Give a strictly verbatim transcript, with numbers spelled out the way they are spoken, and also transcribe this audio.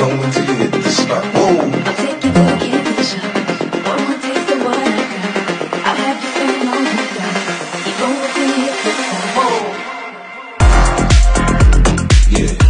going till you hit the spot. Whoa. I'll take you for a candy shop. One more taste of what I got. I'll have you spending all you got. Keep going till you hit the top. Yeah.